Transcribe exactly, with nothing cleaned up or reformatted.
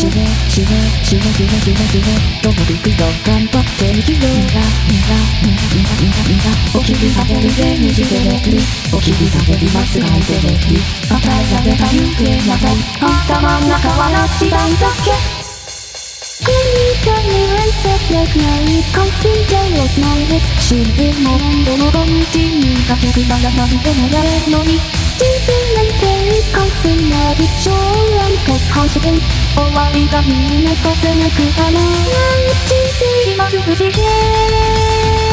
死ね死ね死ね死ね死ね死ねどのビクと頑張って生きようみんなみんなみんなみんなみんなみんなお切り立てるぜ虹でレるお切り立てるますがいてレる与えられた有形な体頭の中はなしだんだけ死んでも何度もコンティニューかけくならなんでもやれるのに人生なんて完全なる超乱結反射点終わりが見えないとせめくかな人生暇つぶしで